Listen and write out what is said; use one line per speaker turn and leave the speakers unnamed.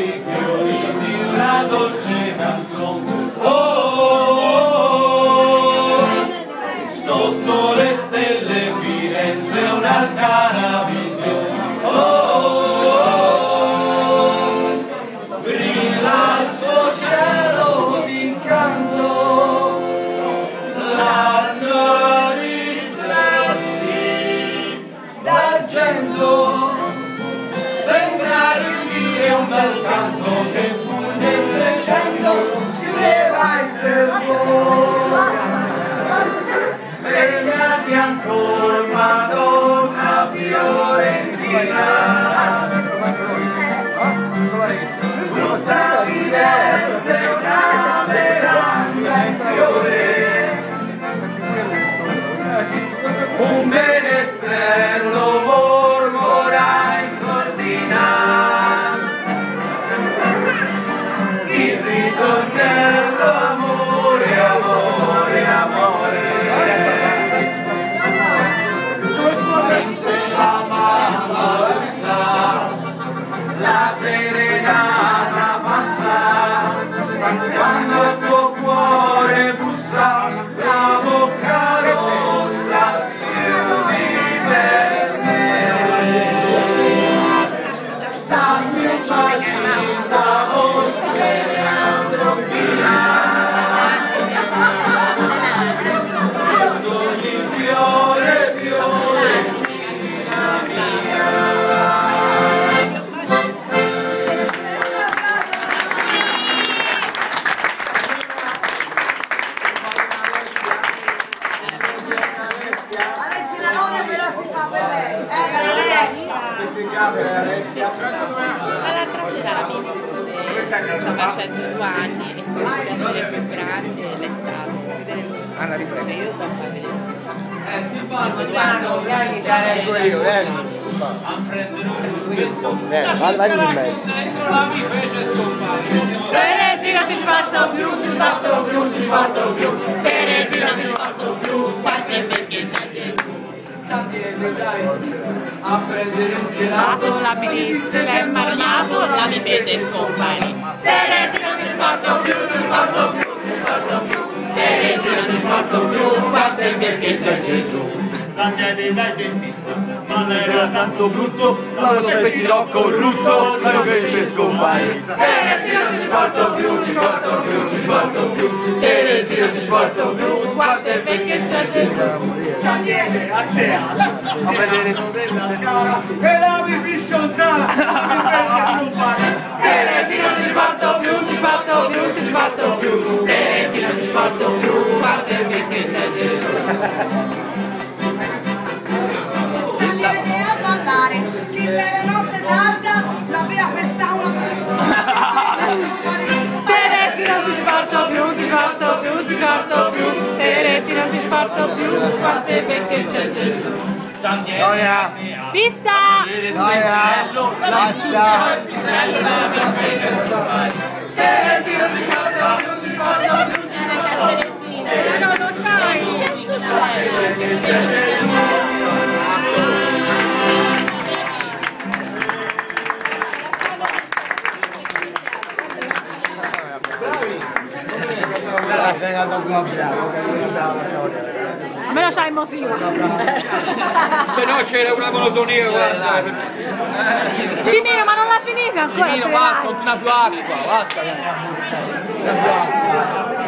i fiori di una dolce canzone. Sotto le stelle Firenze un'altana visione. Brilla il suo cielo d'incanto, l'hanno riflessi d'argento, sembra ridire un bel canto che pur nel crescendo scriveva il Facebook. Segnati ancora Madonna Fiorentina, brutta Firenze, una veranda in fiore, un menestrello mormora in sordina, il ritornello amore, amore, amore. La serenata passa, quando il tuo cuore bussa, la bocca rossa si diverte. Dammi un bacino d'amore, Leandro Pina, ogni fiore, Fiorentina mia.
L'altra sera la mia facendo 2 anni e sono stata più grande l'estate.
Anna, riprendo.
Io sono stata
Si fanno piano, vieni,
io, vieni. Vai in mezzo.
la mi fece scomparire.
Teresina ti sbatto più, ti sbatto più, ti sbatto più. Teresina ti sbatto più, quante perché c'è Gesù.
A prendere un gelato,
La milizia l'è marmato, la mi fece scomparire. Teresina ti sbatto più, ti sbatto più, ti sbatto più. Teresina ti sbatto più, quante perché c'è Gesù.
Andiamo dal dentista, ma non era tanto brutto, ma lo spettino corrutto, me lo fece scomparire.
Teresina ti sbatto più, ti sbatto più, ti sbatto più. Teresina ti sbatto più, quante perché c'è Gesù.
Viene al teatro a vedere Sorella Sara e la Biscionsara mi fece scomparire.
Teresina ti sbatto più, ti sbatto più, ti sbatto più. Teresina ti sbatto più, quante perché c'è Gesù.
Viene a ballare, chi la notte tarda la via questa una
Teresina ti sbatto più, ti sbatto più, ti sbatto più. Teresina ti sbatto più, quante perché c'è Gesù.
Sonia!
Pista!
Basta!
Il pisello la mi fece scomparire.
Teresina ti sbatto più, ti sbatto più, ti sbatto più. Non lo sai!
Me lo sai motivo.
Se no c'era una monotonia, guarda.
Cimino, ma non l'ha finita ancora.
Cimino, basta, non c'è più acqua, basta.